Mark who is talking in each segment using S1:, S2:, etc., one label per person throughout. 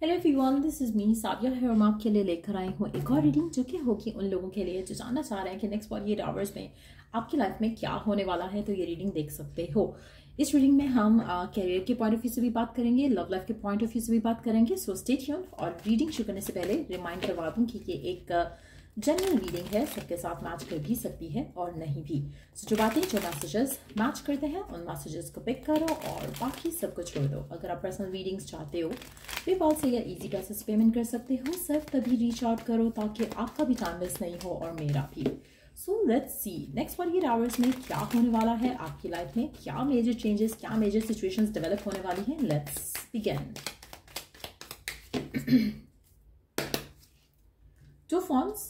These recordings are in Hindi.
S1: Hello everyone, this is me Sabiya है और मैं आपके लिए लेकर आई हूँ एक और रीडिंग जो कि होगी उन लोगों के लिए जो जानना चाह रहे हैं कि नेक्स्ट 48 आवर्स में आपकी लाइफ में क्या होने वाला है। तो ये रीडिंग देख सकते हो। इस रीडिंग में हम कैरियर के पॉइंट ऑफ व्यू से भी बात करेंगे, लव लाइफ के पॉइंट ऑफ व्यू से भी बात करेंगे। So stay tuned. और रीडिंग शुरू करने से पहले रिमाइंड करवा दूँ कि ये एक जनरल रीडिंग है, सबके साथ मैच कर भी सकती है और नहीं भी। So, जो बातें जो मैसेजेस मैच करते हैं उन मैसेजेस को पिक करो और बाकी सब कुछ छोड़ दो। अगर आप पर्सनल रीडिंग्स चाहते हो पेपाल से या इजी पैसे से पेमेंट कर सकते हो। सिर्फ तभी रीच आउट करो ताकि आपका भी टाइम मिस नहीं हो और मेरा भी। So let's see next 48 hours में क्या होने वाला है आपकी लाइफ में, क्या मेजर चेंजेस, क्या मेजर सिचुएशंस डेवलप होने वाली हैं। Let's begin. Two fonts,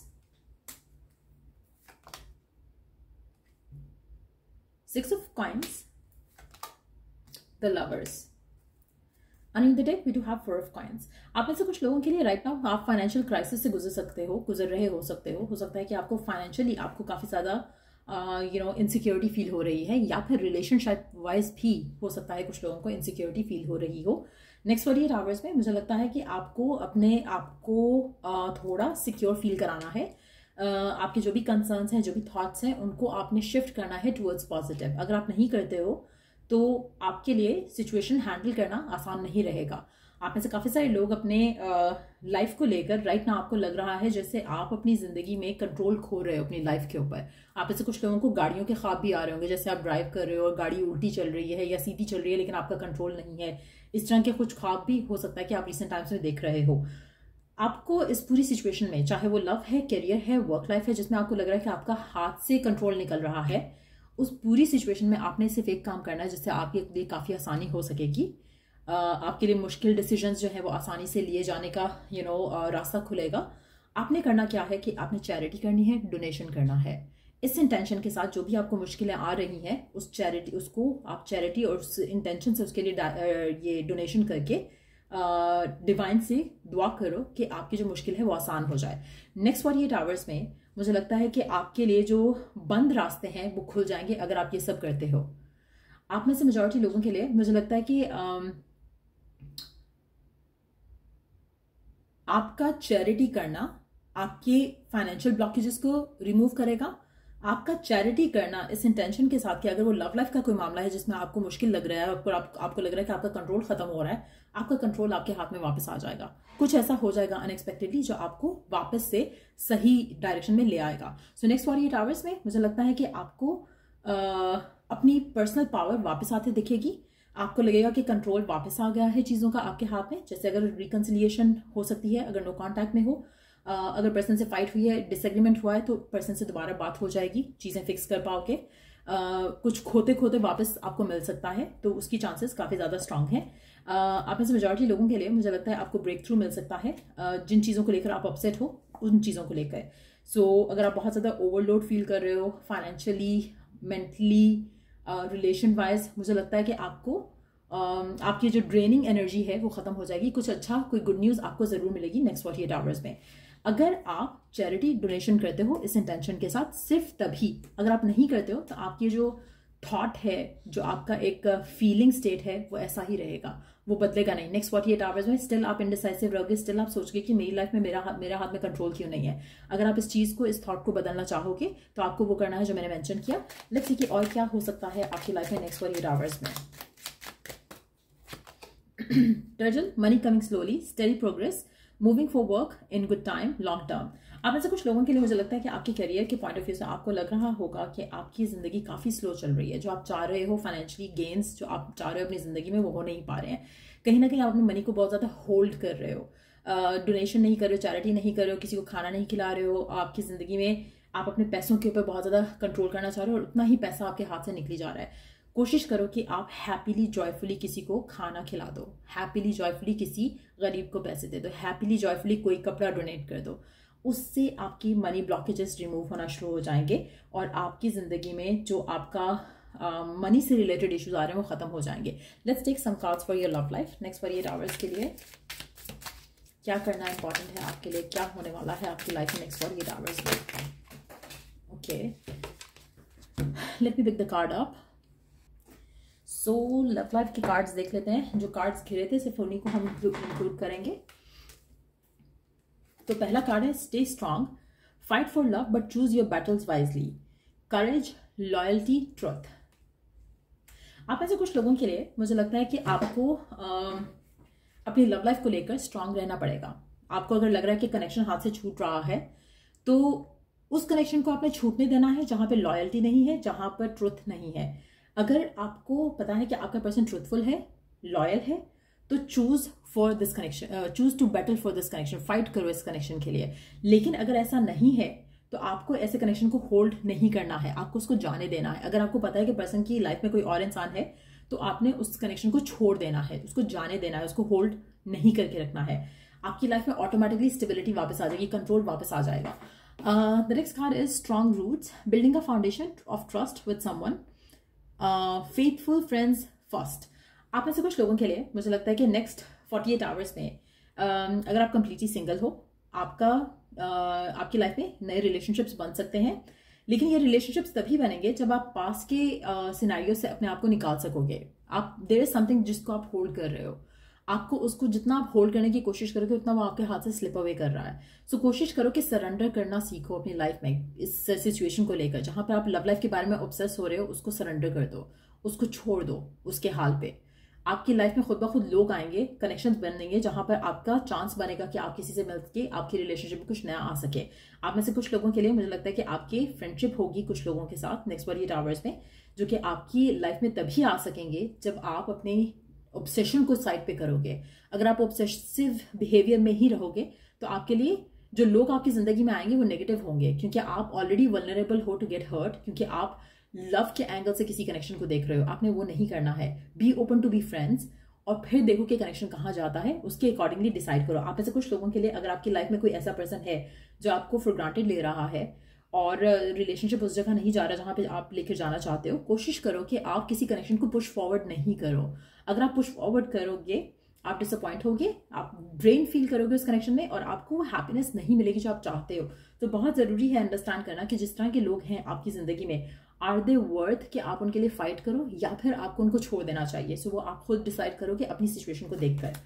S1: 6 of coins, the lovers. And in the deck we do have 4 of coins. आप में से कुछ लोगों के लिए राइट नाउ आप फाइनेंशियल क्राइसिस से गुजर रहे हो सकता है कि आपको फाइनेंशियली आपको काफी ज्यादा इनसिक्योरिटी फील हो रही है, या फिर रिलेशनशिप वाइज भी हो सकता है कुछ लोगों को इनसिक्योरिटी फील हो रही हो। नेक्स्ट 48 आवर्स में मुझे लगता है कि आपको अपने आप को थोड़ा सिक्योर फील कराना है। आपके जो भी कंसर्न्स हैं, जो भी थॉट्स हैं, उनको आपने शिफ्ट करना है टुवर्ड्स पॉजिटिव। अगर आप नहीं करते हो तो आपके लिए सिचुएशन हैंडल करना आसान नहीं रहेगा। आप में से काफी सारे लोग अपने लाइफ को लेकर राइट ना आपको लग रहा है जैसे आप अपनी जिंदगी में कंट्रोल खो रहे हो अपनी लाइफ के ऊपर। आप में से कुछ लोगों को गाड़ियों के ख्वाब भी आ रहे होंगे, जैसे आप ड्राइव कर रहे हो और गाड़ी उल्टी चल रही है या सीधी चल रही है लेकिन आपका कंट्रोल नहीं है। इस तरह के कुछ ख्वाब भी हो सकता है कि आप रिसेंट टाइम्स में देख रहे हो। आपको इस पूरी सिचुएशन में, चाहे वो लव है, करियर है, वर्क लाइफ है, जिसमें आपको लग रहा है कि आपका हाथ से कंट्रोल निकल रहा है, उस पूरी सिचुएशन में आपने सिर्फ एक काम करना है जिससे आपके लिए काफी आसानी हो सकेगी। आपके लिए मुश्किल डिसीजंस जो है वो आसानी से लिए जाने का रास्ता खुलेगा। आपने करना क्या है कि आपने चैरिटी करनी है, डोनेशन करना है। इस इंटेंशन के साथ जो भी आपको मुश्किलें आ रही हैं उसको आप चैरिटी और उस इंटेंशन से उसके लिए ये डोनेशन करके डिवाइन से दुआ करो कि आपकी जो मुश्किल है वो आसान हो जाए। नेक्स्ट 48 आवर्स में मुझे लगता है कि आपके लिए जो बंद रास्ते हैं वो खुल जाएंगे अगर आप ये सब करते हो। आप में से मेजॉरिटी लोगों के लिए मुझे लगता है कि आपका चैरिटी करना आपके फाइनेंशियल ब्लॉकेजेस को रिमूव करेगा। आपका चैरिटी करना इस इंटेंशन के साथ कि अगर वो लव लाइफ का कोई मामला है जिसमें आपको मुश्किल लग रहा है और आपको लग रहा है कि आपका कंट्रोल खत्म हो रहा है, आपका कंट्रोल आपके हाथ में वापस आ जाएगा। कुछ ऐसा हो जाएगा अनएक्सपेक्टेडली जो आपको वापस से सही डायरेक्शन में ले आएगा। सो नेक्स्ट 48 आवर्स में मुझे लगता है कि आपको अपनी पर्सनल पावर वापस आते दिखेगी। आपको लगेगा कि कंट्रोल वापस आ गया है चीजों का आपके हाथ में। जैसे अगर रिकंसिलिएशन हो सकती है, अगर नो कॉन्टैक्ट में हो, अगर पर्सन से फाइट हुई है, डिसएग्रीमेंट हुआ है, तो पर्सन से दोबारा बात हो जाएगी, चीजें फिक्स कर पाओगे। कुछ खोते खोते वापस आपको मिल सकता है, तो उसकी चांसेस काफी ज्यादा स्ट्रांग है। आप में से मेजॉरिटी लोगों के लिए मुझे लगता है आपको ब्रेक थ्रू मिल सकता है जिन चीजों को लेकर आप अपसेट हो उन चीजों को लेकर। सो अगर आप बहुत ज्यादा ओवरलोड फील कर रहे हो फाइनेंशियली, मेंटली, रिलेशन वाइज, मुझे लगता है कि आपको आपकी जो ड्रेनिंग एनर्जी है वो खत्म हो जाएगी। कुछ अच्छा, कोई गुड न्यूज आपको जरूर मिलेगी नेक्स्ट 48 आवर्स में। अगर आप चैरिटी डोनेशन करते हो इस इंटेंशन के साथ, सिर्फ तभी। अगर आप नहीं करते हो तो आपकी जो थॉट है, जो आपका एक फीलिंग स्टेट है, वो ऐसा ही रहेगा, वो बदलेगा नहीं। नेक्स्ट 48 आवर्स में स्टिल आप इनडिसाइसिव रहोगे, स्टिल आप सोचोगे कि मेरी लाइफ में मेरा हाथ में कंट्रोल क्यों नहीं है। अगर आप इस चीज को, इस थॉट को बदलना चाहोगे तो आपको वो करना है जो मैंने मेंशन किया। लेट्स सी कि और क्या हो सकता है आपकी लाइफ में नेक्स्ट 48 आवर्स में। Turtle, money coming slowly, steady progress, moving for work in good time, long term. आप में से कुछ लोगों के लिए मुझे लगता है कि आपके करियर के पॉइंट ऑफ व्यू से आपको लग रहा होगा कि आपकी जिंदगी काफी स्लो चल रही है। जो आप चाह रहे हो फाइनेंशियली गेन्स, जो आप चाह रहे हो अपनी जिंदगी में, वो हो नहीं पा रहे हैं। कहीं ना कहीं आप अपनी मनी को बहुत ज्यादा होल्ड कर रहे हो, डोनेशन नहीं कर रहे हो, चैरिटी नहीं कर रहे हो, किसी को खाना नहीं खिला रहे हो। आपकी जिंदगी में आप अपने पैसों के ऊपर बहुत ज्यादा कंट्रोल करना चाह रहे हो और उतना ही पैसा आपके हाथ से निकली जा रहा है। कोशिश करो कि आप हैप्पीली जॉयफुली किसी को खाना खिला दो, हैप्पीली जॉयफुली किसी गरीब को पैसे दे दो, हैप्पीली जॉयफुली कोई कपड़ा डोनेट कर दो। उससे आपकी मनी ब्लॉकेजेस रिमूव होना शुरू हो जाएंगे और आपकी जिंदगी में जो आपका मनी से रिलेटेड इश्यूज आ रहे हैं वो खत्म हो जाएंगे। Let's take some cards for your love life next 48 hours के लिए। क्या करना इंपॉर्टेंट है आपके लिए, क्या होने वाला है आपकी लाइफ में नेक्स्ट 48 आवर्स में। Okay, let me pick the card up. So love life के कार्ड्स देख लेते हैं। जो कार्ड्स घिरे थे सिर्फ उन्हीं को हम इंक्लूड करेंगे। तो पहला कार्ड है stay strong, fight for love but choose your battles wisely, courage, loyalty, truth. आप में से कुछ लोगों के लिए मुझे लगता है कि आपको अपनी लव लाइफ को लेकर स्ट्रांग रहना पड़ेगा। आपको अगर लग रहा है कि कनेक्शन हाथ से छूट रहा है तो उस कनेक्शन को आपने छूटने देना है जहां पे लॉयल्टी नहीं है, जहां पर ट्रुथ नहीं है। अगर आपको पता है कि आपका पर्सन ट्रुथफुल है, लॉयल है, तो choose for this connection, choose to battle for this connection, fight करो इस कनेक्शन के लिए। लेकिन अगर ऐसा नहीं है तो आपको ऐसे कनेक्शन को होल्ड नहीं करना है, आपको उसको जाने देना है। अगर आपको पता है कि पर्सन की लाइफ में कोई और इंसान है तो आपने उस कनेक्शन को छोड़ देना है, उसको जाने देना है, उसको होल्ड नहीं करके रखना है। आपकी लाइफ में ऑटोमेटिकली स्टेबिलिटी वापस आ जाएगी, कंट्रोल वापस आ जाएगा। The next card is strong roots, building a foundation of trust with someone, faithful friends first. आप में से कुछ लोगों के लिए मुझे लगता है कि नेक्स्ट 48 आवर्स में अगर आप कंप्लीटली सिंगल हो, आपकी लाइफ में नए रिलेशनशिप्स बन सकते हैं। लेकिन ये रिलेशनशिप्स तभी बनेंगे जब आप पास के सिनेरियो से अपने आप को निकाल सकोगे। देयर इज समथिंग जिसको आप होल्ड कर रहे हो, आपको उसको जितना आप होल्ड करने की कोशिश करोगे उतना वो आपके हाथ से स्लिप अवे कर रहा है। सो कोशिश करो कि सरेंडर करना सीखो अपनी लाइफ में इस सिचुएशन को लेकर। जहां पे आप लव लाइफ के बारे में ऑब्सेस हो रहे हो उसको सरेंडर कर दो, उसको छोड़ दो उसके हाल पे। आपकी लाइफ में खुद ब खुद लोग आएंगे, कनेक्शंस बनेंगे जहां पर आपका चांस बनेगा कि आप किसी से मिलके आपकी रिलेशनशिप में कुछ नया आ सके। आप में से कुछ लोगों के लिए मुझे लगता है कि आपकी फ्रेंडशिप होगी कुछ लोगों के साथ नेक्स्ट 48 आवर्स में, जो कि आपकी लाइफ में तभी आ सकेंगे जब आप अपने ऑब्सेशन को साइड पे करोगे। अगर आप ऑब्सेसिव बिहेवियर में ही रहोगे तो आपके लिए जो लोग आपकी जिंदगी में आएंगे वो नेगेटिव होंगे, क्योंकि आप ऑलरेडी वल्नरेबल हो टू गेट हर्ट, क्योंकि आप लव के एंगल से किसी कनेक्शन को देख रहे हो। आपने वो नहीं करना है। Be open to be friends और फिर देखो कि कनेक्शन कहाँ जाता है, उसके अकॉर्डिंगली डिसाइड करो। आप में से कुछ लोगों के लिए अगर आपकी लाइफ में कोई ऐसा पर्सन है जो आपको फॉर ग्रांटेड ले रहा है और रिलेशनशिप उस जगह नहीं जा रहा जहां पे आप लेकर जाना चाहते हो, कोशिश करो कि आप किसी कनेक्शन को पुश फॉरवर्ड नहीं करो। अगर आप पुश फॉरवर्ड करोगे आप डिसअपॉइंट होगे, आप ड्रेन फील करोगे उस कनेक्शन में और आपको वो हैप्पीनेस नहीं मिलेगी जो आप चाहते हो। तो बहुत जरूरी है अंडरस्टैंड करना कि जिस तरह के लोग हैं आपकी जिंदगी में, आर दे वर्थ कि आप उनके लिए फाइट करो या फिर आपको उनको छोड़ देना चाहिए। सो वो आप खुद डिसाइड करोगे अपनी सिचुएशन को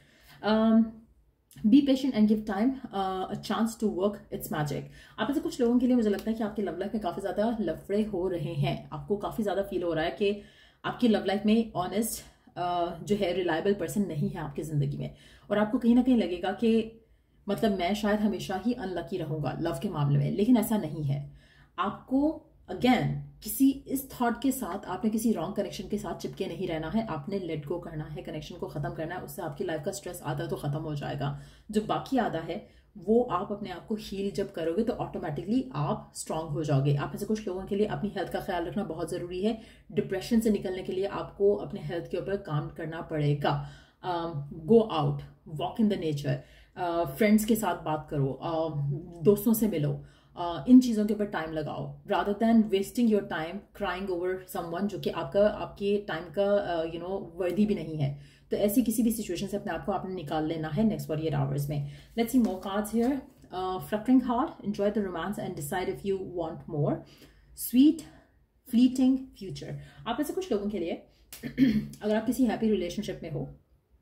S1: देखकर। Be patient and give time a chance to work its magic. आप ऐसे कुछ लोगों के लिए मुझे लगता है कि आपकी लव लाइफ में काफी ज्यादा लफड़े हो रहे हैं। आपको काफी ज्यादा फील हो रहा है कि आपकी लव लाइफ में ऑनेस्ट जो है रिलायबल पर्सन नहीं है आपकी जिंदगी में, और आपको कहीं ना कहीं लगेगा कि मतलब मैं शायद हमेशा ही अनलकी रहूंगा लव के मामले में, लेकिन ऐसा नहीं है। आपको अगेन किसी इस थॉट के साथ आपने किसी रॉन्ग कनेक्शन के साथ चिपके नहीं रहना है। आपने लेट गो करना है, कनेक्शन को खत्म करना है। उससे आपकी लाइफ का स्ट्रेस आधा तो खत्म हो जाएगा, जो बाकी आधा है वो आप अपने आप को हील जब करोगे तो ऑटोमेटिकली आप स्ट्रांग हो जाओगे। आप में से कुछ लोगों के लिए अपनी हेल्थ का ख्याल रखना बहुत जरूरी है। डिप्रेशन से निकलने के लिए आपको अपने हेल्थ के ऊपर काम करना पड़ेगा। Go out, walk in the nature, friends के साथ बात करो, दोस्तों से मिलो, इन चीजों के ऊपर टाइम लगाओ rather than wasting your time crying over someone जो कि आपके टाइम का वर्दी भी नहीं है। तो ऐसी किसी भी सिचुएशन से अपने आप को आपने निकाल लेना है नेक्स्ट 48 आवर्स में। Let's see more cards here. Fluttering heart, enjoy the romance and decide if you want more, sweet fleeting future. आप ऐसे कुछ लोगों के लिए अगर आप किसी हैप्पी रिलेशनशिप में हो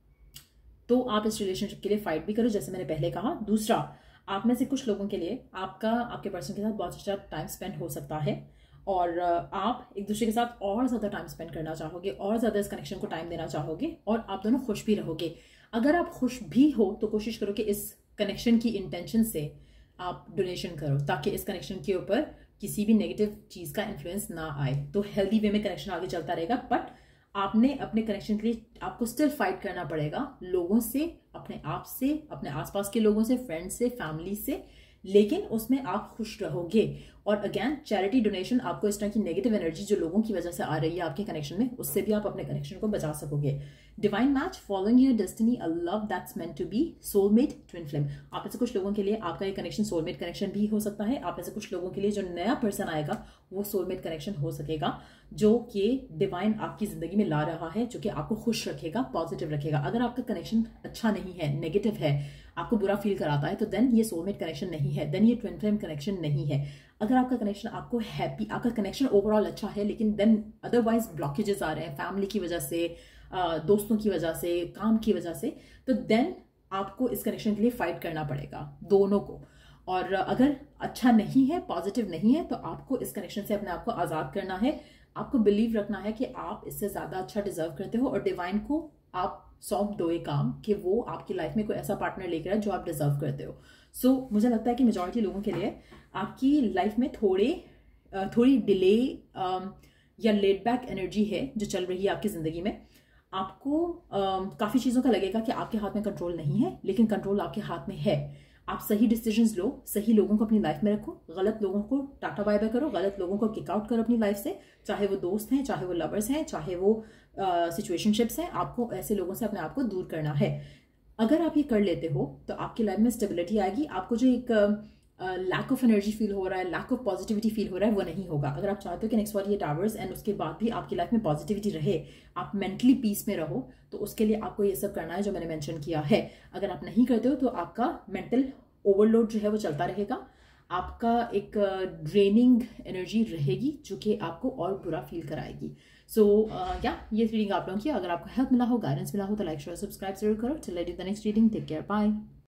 S1: तो आप इस रिलेशनशिप के लिए फाइट भी करो, जैसे मैंने पहले कहा। दूसरा, आप में से कुछ लोगों के लिए आपके पर्सन के साथ बहुत अच्छा टाइम स्पेंड हो सकता है और आप एक दूसरे के साथ और ज़्यादा टाइम स्पेंड करना चाहोगे और ज़्यादा इस कनेक्शन को टाइम देना चाहोगे और आप दोनों खुश भी रहोगे। अगर आप खुश भी हो तो कोशिश करो कि इस कनेक्शन की इंटेंशन से आप डोनेशन करो ताकि इस कनेक्शन के ऊपर किसी भी नेगेटिव चीज़ का इन्फ्लुएंस ना आए। तो हेल्दी वे में कनेक्शन आगे चलता रहेगा, बट आपने अपने कनेक्शन के लिए आपको स्टिल फाइट करना पड़ेगा लोगों से, अपने आप से, अपने आसपास के लोगों से, फ्रेंड्स से, फैमिली से, लेकिन उसमें आप खुश रहोगे। और अगेन चैरिटी डोनेशन आपको इस तरह की नेगेटिव एनर्जी जो लोगों की वजह से आ रही है आपके कनेक्शन में, उससे भी आप अपने कनेक्शन को बचा सकोगे। Divine match, following your destiny, a love that's meant to be, soulmate, twin flame. आप ऐसे कुछ लोगों के लिए आपका ये कनेक्शन सोलमेट कनेक्शन भी हो सकता है। आप ऐसे कुछ लोगों के लिए जो नया पर्सन आएगा वो सोलमेट कनेक्शन हो सकेगा जो कि डिवाइन आपकी जिंदगी में ला रहा है, जो कि आपको खुश रखेगा, पॉजिटिव रखेगा। अगर आपका कनेक्शन अच्छा नहीं है, नेगेटिव है, आपको बुरा फील कराता है, तो देन ये सोलमेट कनेक्शन नहीं है, देन ये ट्विन फ्लेम कनेक्शन नहीं है। अगर आपका कनेक्शन आपको हैप्पी, आपका कनेक्शन ओवरऑल अच्छा है लेकिन देन अदरवाइज ब्लॉकेजेस आ रहे हैं फैमिली की वजह से, दोस्तों की वजह से, काम की वजह से, तो देन आपको इस कनेक्शन के लिए फाइट करना पड़ेगा दोनों को। और अगर अच्छा नहीं है, पॉजिटिव नहीं है, तो आपको इस कनेक्शन से अपने आप को आज़ाद करना है। आपको बिलीव रखना है कि आप इससे ज़्यादा अच्छा डिजर्व करते हो, और डिवाइन को आप सौंप दो ये काम कि वो आपकी लाइफ में कोई ऐसा पार्टनर लेकर आए जो आप डिजर्व करते हो। सो मुझे लगता है कि मेजॉरिटी लोगों के लिए आपकी लाइफ में थोड़ी डिले या लेट बैक एनर्जी है जो चल रही है आपकी ज़िंदगी में। आपको काफ़ी चीज़ों का लगेगा कि आपके हाथ में कंट्रोल नहीं है, लेकिन कंट्रोल आपके हाथ में है। आप सही डिसीजंस लो, सही लोगों को अपनी लाइफ में रखो, गलत लोगों को टाटा बाय बाय करो, गलत लोगों को किक आउट करो अपनी लाइफ से, चाहे वो दोस्त हैं, चाहे वो लवर्स हैं, चाहे वो सिचुएशनशिप्स हैं। आपको ऐसे लोगों से अपने आप को दूर करना है। अगर आप ये कर लेते हो तो आपकी लाइफ में स्टेबिलिटी आएगी। आपको जो एक लैक ऑफ एनर्जी फील हो रहा है, लैक ऑफ पॉजिटिविटी फील हो रहा है, वो नहीं होगा। अगर आप चाहते हो कि नेक्स्ट 48 आवर्स एंड उसके बाद भी आपकी लाइफ में पॉजिटिविटी रहे, आप मेंटली पीस में रहो, तो उसके लिए आपको ये सब करना है जो मैंने मेंशन किया है। अगर आप नहीं करते हो तो आपका मेंटल ओवरलोड जो है वो चलता रहेगा, आपका एक ड्रेनिंग एनर्जी रहेगी जो कि आपको और बुरा फील कराएगी। सो ये रीडिंग आप लोगों की, अगर आपको हेल्प मिला हो, गाइडेंस मिला हो, तो लाइक शेयर सब्सक्राइब जरूर करो। Till I do the next reading, take care, bye.